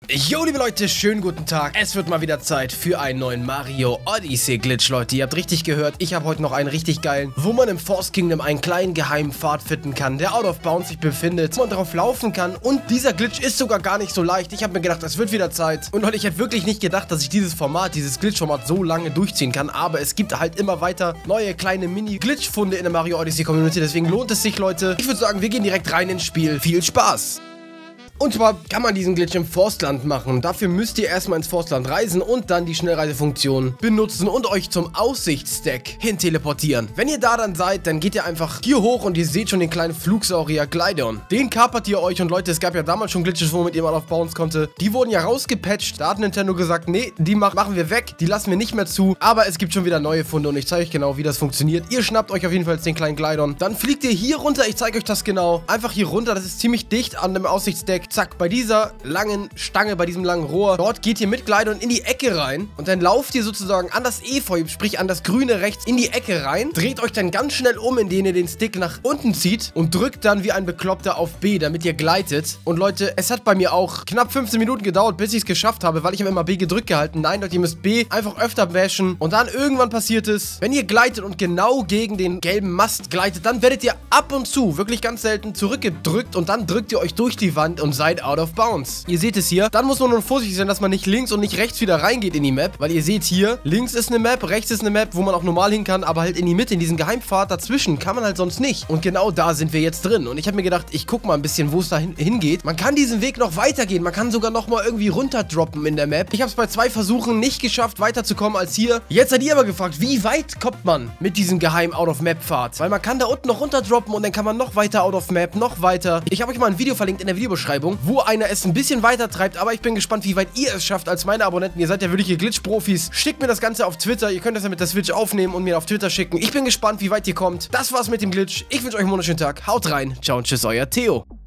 Jo, liebe Leute, schönen guten Tag. Es wird mal wieder Zeit für einen neuen Mario Odyssey Glitch, Leute. Ihr habt richtig gehört, ich habe heute noch einen richtig geilen, wo man im Force Kingdom einen kleinen geheimen Pfad finden kann, der out of bounds sich befindet, wo man drauf laufen kann. Und dieser Glitch ist sogar gar nicht so leicht. Ich habe mir gedacht, es wird wieder Zeit. Und Leute, ich hätte wirklich nicht gedacht, dass ich dieses Glitch-Format so lange durchziehen kann. Aber es gibt halt immer weiter neue kleine Mini-Glitch-Funde in der Mario Odyssey Community. Deswegen lohnt es sich, Leute. Ich würde sagen, wir gehen direkt rein ins Spiel. Viel Spaß! Und zwar kann man diesen Glitch im Forstland machen. Dafür müsst ihr erstmal ins Forstland reisen und dann die Schnellreisefunktion benutzen und euch zum Aussichtsdeck hin teleportieren. Wenn ihr da dann seid, dann geht ihr einfach hier hoch und ihr seht schon den kleinen Flugsaurier Glydon. Den kapert ihr euch und Leute, es gab ja damals schon Glitches, wo man mit ihm auf Bounce konnte. Die wurden ja rausgepatcht. Da hat Nintendo gesagt, nee, die machen wir weg. Die lassen wir nicht mehr zu. Aber es gibt schon wieder neue Funde und ich zeige euch genau, wie das funktioniert. Ihr schnappt euch auf jeden Fall jetzt den kleinen Glydon. Dann fliegt ihr hier runter. Ich zeige euch das genau. Einfach hier runter. Das ist ziemlich dicht an dem Aussichtsdeck. Zack, bei dieser langen Stange, bei diesem langen Rohr, dort geht ihr mit Glydon in die Ecke rein und dann lauft ihr sozusagen an das Efeu, sprich an das grüne rechts in die Ecke rein, dreht euch dann ganz schnell um, indem ihr den Stick nach unten zieht und drückt dann wie ein Bekloppter auf B, damit ihr gleitet. Und Leute, es hat bei mir auch knapp 15 Minuten gedauert, bis ich es geschafft habe, weil ich habe immer B gedrückt gehalten. Nein, Leute, ihr müsst B einfach öfter bashen und dann irgendwann passiert es, wenn ihr gleitet und genau gegen den gelben Mast gleitet, dann werdet ihr ab und zu, wirklich ganz selten, zurückgedrückt und dann drückt ihr euch durch die Wand und seid out of bounds. Ihr seht es hier. Dann muss man nur vorsichtig sein, dass man nicht links und nicht rechts wieder reingeht in die Map, weil ihr seht hier, links ist eine Map, rechts ist eine Map, wo man auch normal hin kann, aber halt in die Mitte, in diesen Geheimpfad dazwischen, kann man halt sonst nicht. Und genau da sind wir jetzt drin. Und ich habe mir gedacht, ich guck mal ein bisschen, wo es da hingeht. Man kann diesen Weg noch weitergehen. Man kann sogar noch mal irgendwie runterdroppen in der Map. Ich habe es bei 2 Versuchen nicht geschafft, weiterzukommen als hier. Jetzt seid ihr aber gefragt, wie weit kommt man mit diesem geheimen Out-of-Map-Pfad? Weil man kann da unten noch runterdroppen und dann kann man noch weiter Out-of-Map, noch weiter. Ich habe euch mal ein Video verlinkt in der Videobeschreibung, wo einer es ein bisschen weiter treibt, aber ich bin gespannt, wie weit ihr es schafft als meine Abonnenten. Ihr seid ja wirkliche Glitch-Profis. Schickt mir das Ganze auf Twitter. Ihr könnt das ja mit der Switch aufnehmen und mir auf Twitter schicken. Ich bin gespannt, wie weit ihr kommt. Das war's mit dem Glitch. Ich wünsche euch einen wunderschönen Tag. Haut rein. Ciao und tschüss, euer Theo.